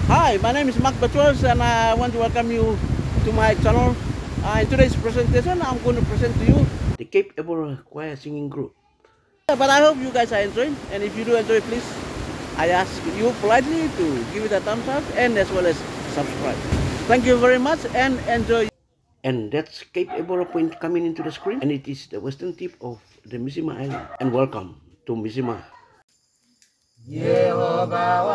Hi, my name is Mark Petros and I want to welcome you to my channel. In today's presentation, I'm going to present to you the Cape Ebora Choir Singing Group. But I hope you guys are enjoying, and if you do enjoy, please, I ask you politely to give it a thumbs up and as well as subscribe. Thank you very much and enjoy. And that's Cape Ebora Point coming into the screen, and it is the western tip of the Misima Island. And welcome to Misima. Yehovah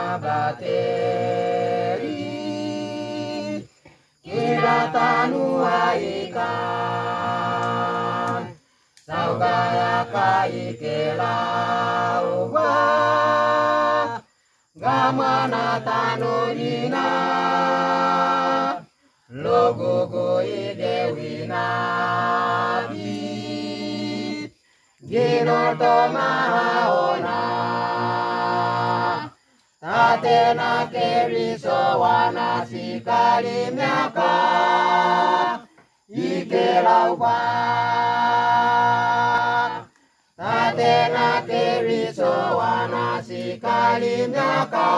wanabateri kila tanua ikan saugaya kaikela uba gamana tanurina logogo idewina bi gino tomahaona Atena keriso wana sikali miaka ikelaupa Atena keriso wana sikali miaka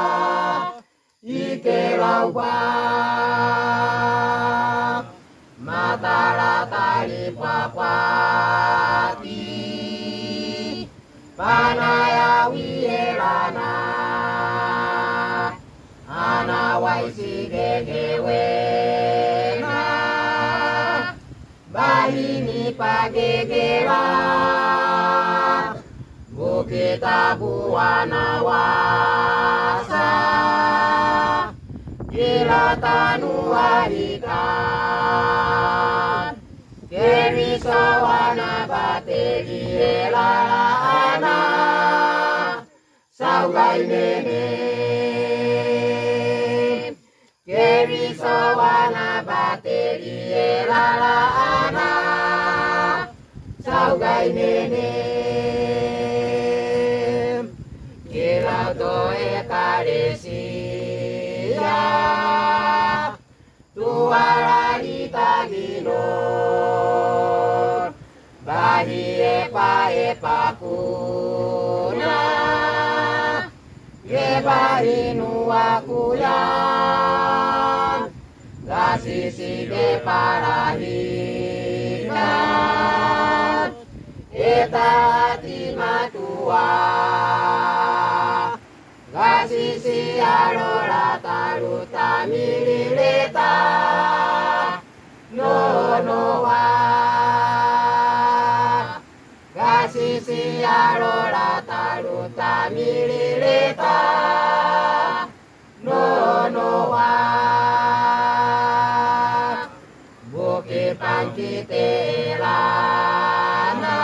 ikelaupa Matala tali papati Panaya wielana Ana waisi gegewena Bahini pagegera Bukit Abuana wasa Gila tanua ikan Kerisawana bateri elana Saugai nene Kerisawana bateri elana Saugai nene Kira toe karesia Tuara itaginor Bahi epa kuna Gebahi nuakuyan Gasisi de parahikan Eta hati matua Gasisi alora taruta milileta Nonoa Gasisi alora taruta milileta Nonoa Buki pangkitelana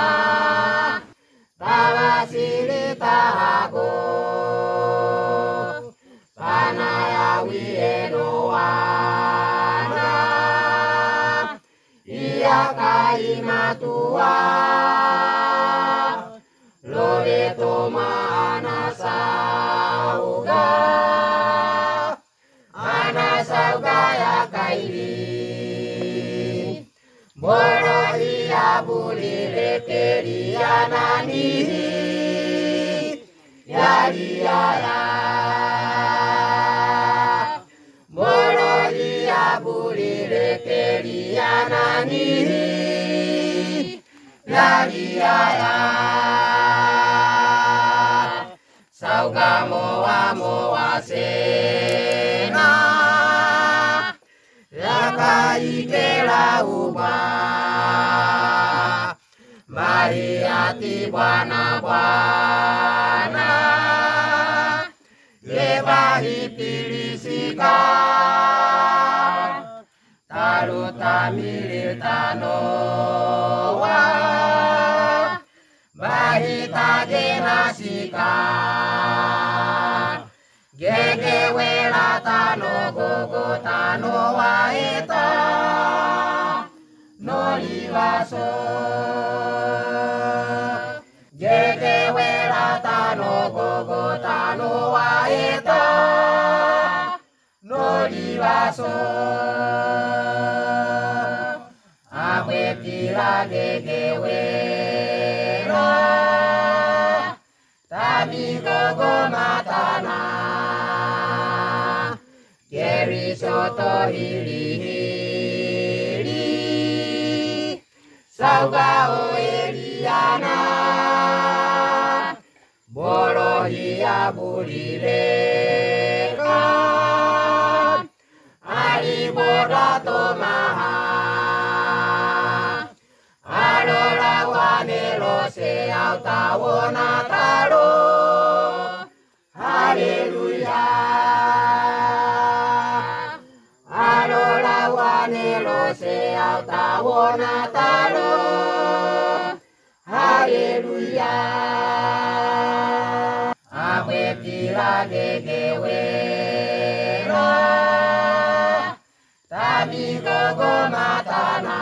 Tawasilita hago Panaya wienoana Ia kai matua Loreto manasauga Anasauga ya kairi Boro ia bulile keria nanihi Yariara Boro ia bulile keria nanihi Yariara Sauga moa moa sena Laka ikela uba Mariati bwana bwana Lebahi pilisika Taruta militanoa Bahita genasika Gegewela tano gogo tano waita Nolivaso Gegewela tano gogo tano waita Nolivaso Awe kira gegewela Tabi gogo matana Keri soto hili Sauga o Eliana Borohia bulileka Ali bodato maha Alola wanelo se autawona taro Haleluya Alola wanelo se autawona taro Haleluya Awetira gegewera Tabi gogo matana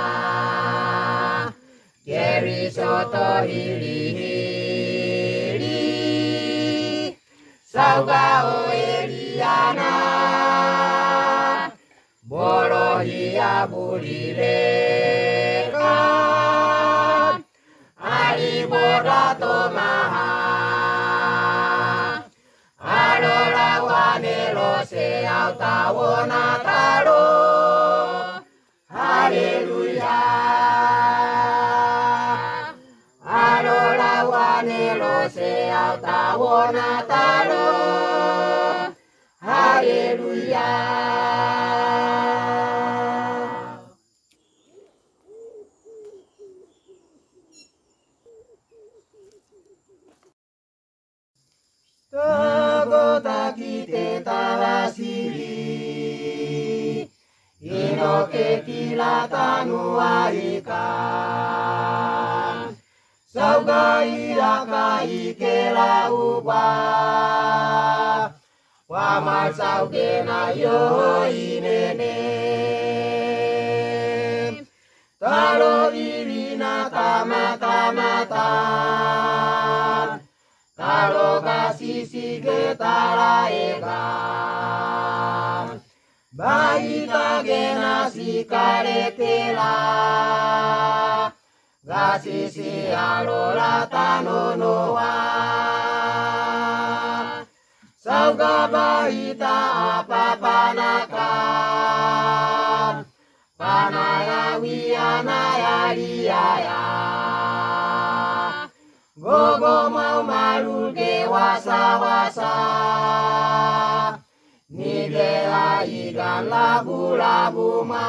Keri soto hili Sauga o Eliana Borohia bulileka Ali bodato maha Alola wanelo se autawona taro Haleluya Alola wanelo se autawona taro Haleluya Tagota kite tawasiri Inoke kilatanu aikan Sauga iraka ikela upa Wamal sauge na yo inene Talo irina tamatan Talo kasisi getara ekan Baita gena si karetela Gasisi alola tanonoa Sauga baita apa panakan Panaya wiana ya liaya Gogo mau malul ke wasa-wasa Nidea ikan labu-labu ma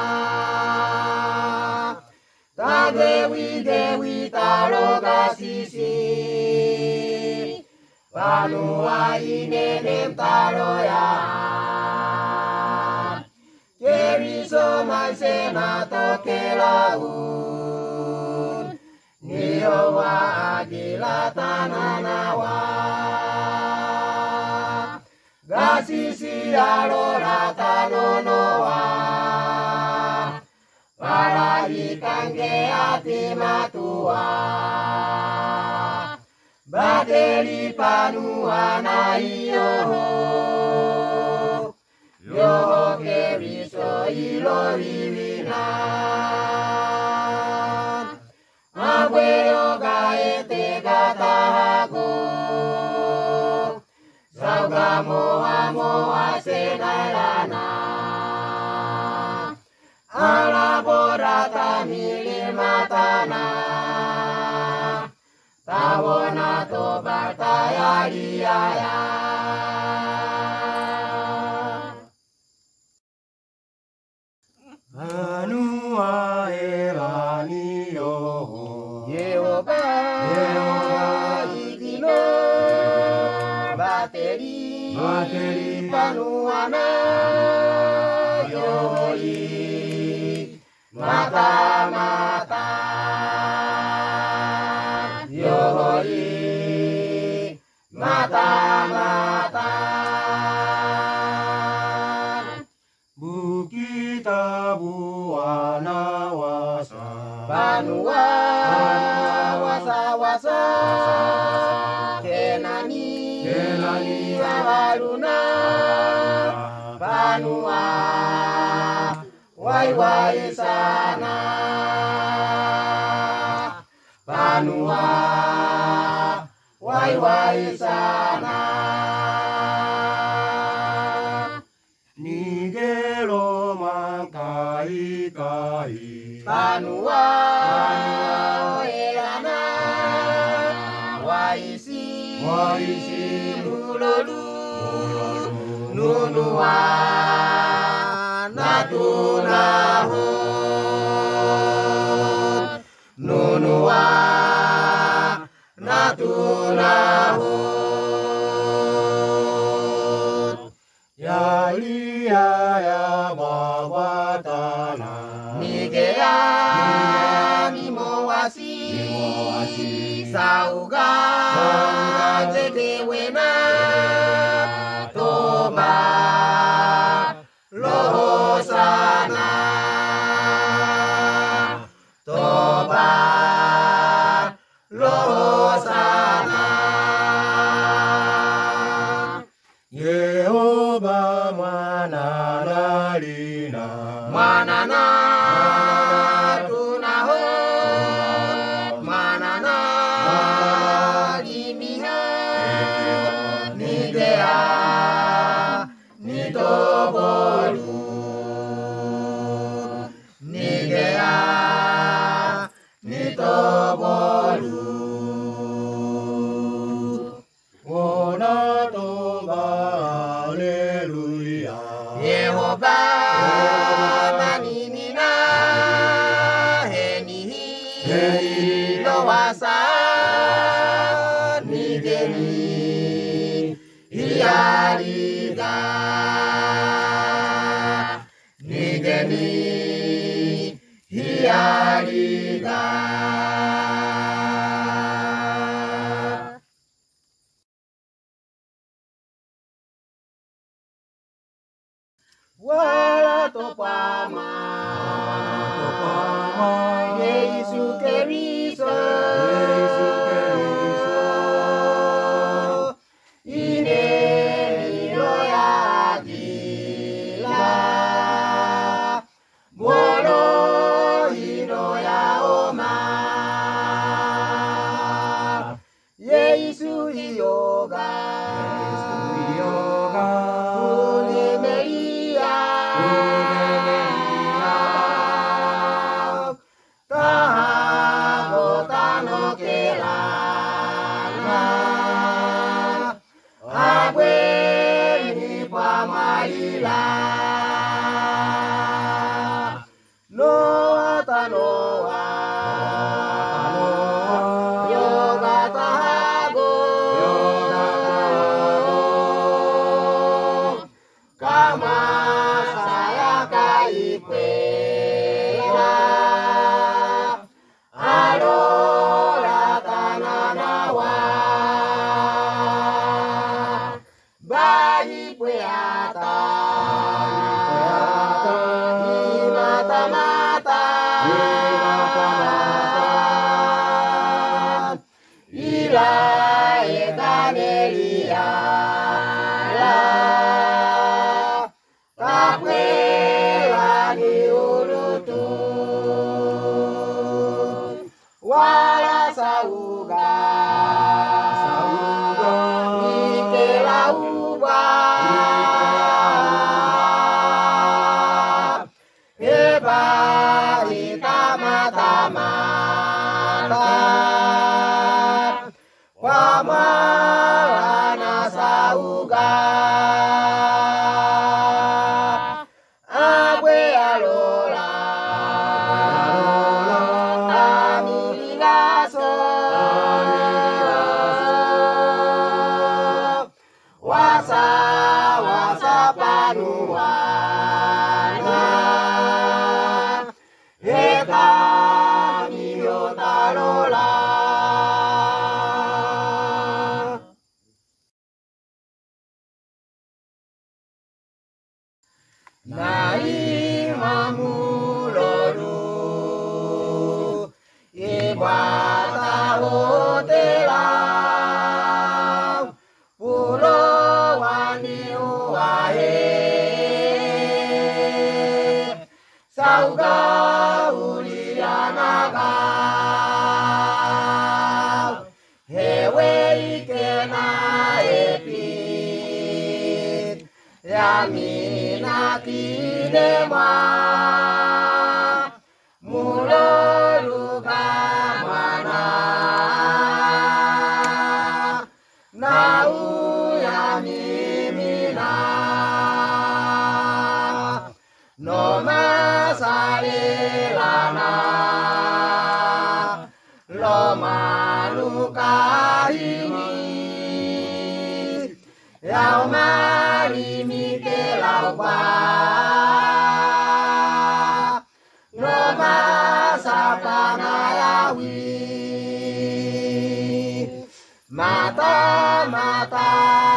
Ta dewi-dewi talo kasisi Panua inenem talo ya Keri somai senato ke laut Niyowa agila tananawa Gasisi alora tanonoa Para ikan ke ati matua Bateli panuana iyoho Yoho keriso ilo riwina Abuelo gaete gatahago Sauga moa moa senarana Ala borata milir matana Tawona to bartaya liaya Anua elani yoho Yehoba ikino Bateri panuana Yohoi mata-mata Yohoi mata-mata Bukita buana wasa Banua wasa-wasa Kenani wawaruna Banua wai sana Banua wai sana Banua Elana Waisi Mulolu Nunua Natunaho Nunua Natunaho Ya iya ya bawatana Nigea Mimowasi Sauga Jedewena Toba Lohosana Toba Lohosana Yehova mananalina Manana tunaho Manana limiha Nidea Nitobolu Nidea Nitobolu Wona toba Haleluya Yehova maninina Henihi Loasa Nigeni Iyariga Nigeni Iyariga Wala topama Yesu Keriso Ine Niloya Gila Bolo Hinoya Oma Yesu Yoga Yamina kinema mulo lana lo maluka ini yau mari mi ke lau ba no masa panayawi mata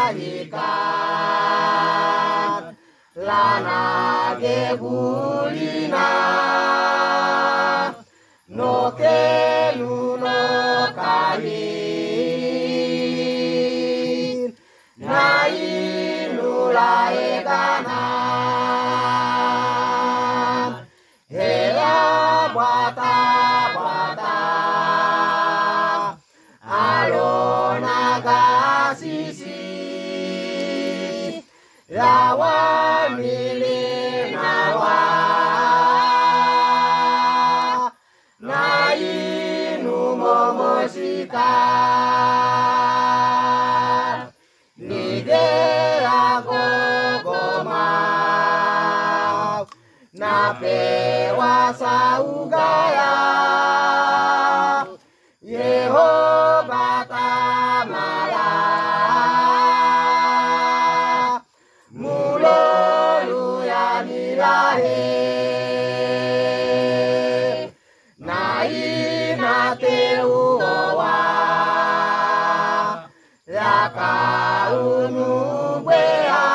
ikan lana gebulina no kelu no kain na inulae kanan hela bata alona kasisi yawa milinawa na inu momosika nide ako goma na pewa sa ugaya Yehova tamala mulolu ya nilahe na ina teuwa ya kaunu bea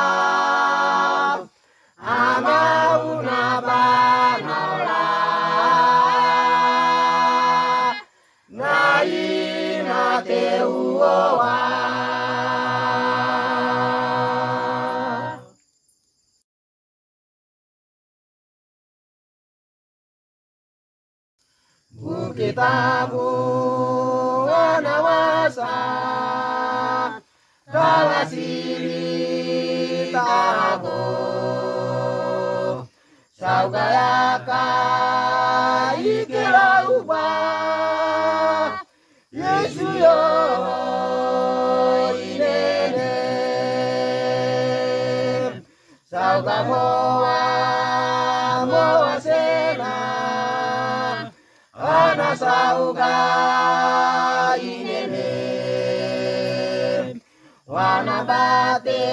amauna banaula na teuwa Bukitamu anawasa kalasiri tago saugayaka ikilauba Yesu yo inene sauga moa sena ana sauga inene wana bate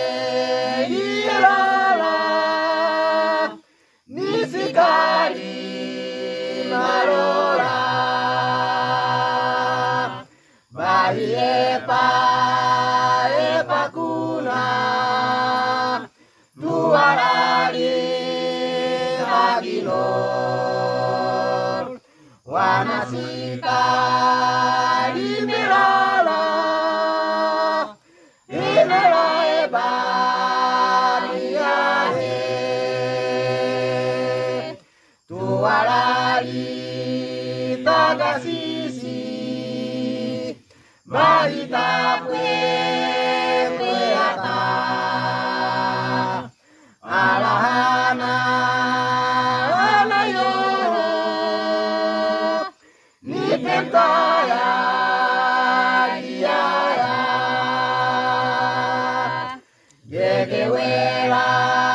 ilala nisikari marora epa kuna duarari agino wanasikari mirala inela ebariahe duarari tagasisi Marita pueata alahana alayo ni pentaya iaya gegewela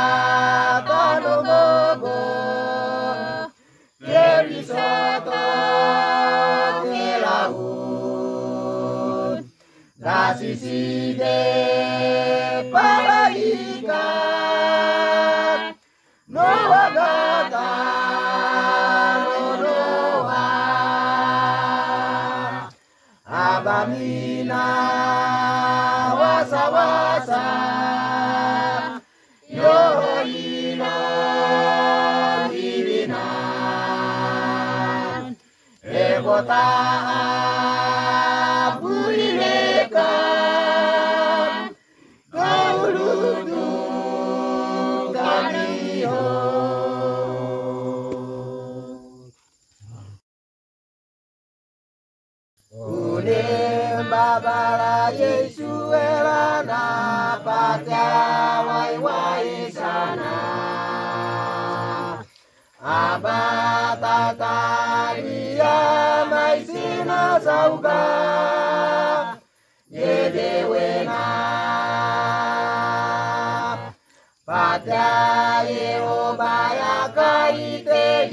tanogogo kerisoto kelahu Kasisi de para ikan Noa gata noa Abamina wasa wasa Yohina dirina Ebota Babala Yesu elana patia wai sana abata taria mai sina Pata Yehova yakaite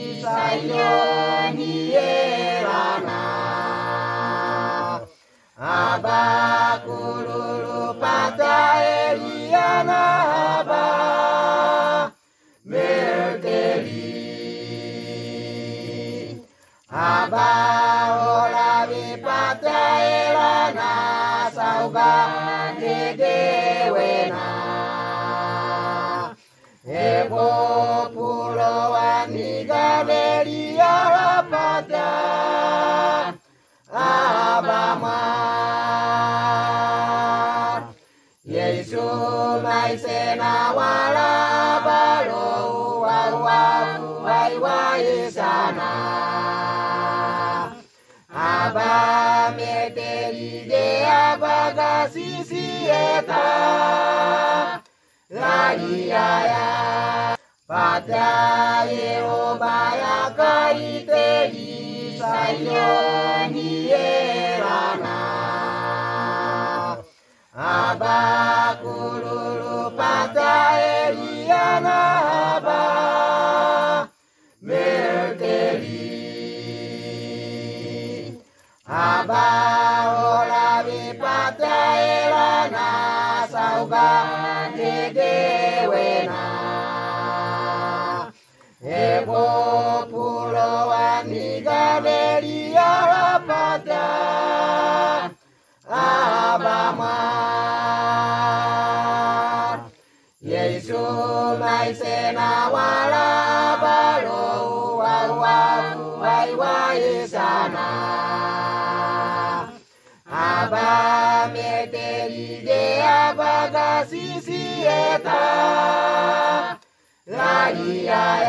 Sayoni Elana Aba kululu pata Eliana Aba Merteli Aba olavi pata Elana Sauga Dedewena Ego pulo aniga Delia Rapata Abama Yesu mai sena wala balo wa isana Aba meteri de abaga sisieta Radiaya Pata Yehova yakaite Sayoni Elana Aba kululu pata Eliana Aba Merteli Aba olavi pata Elana Sauga Dedewena Ego pulo aniga Delia Rapata Abama Yesu mai sena wala balo wa isana Aba meteri de abaga sisieta Radia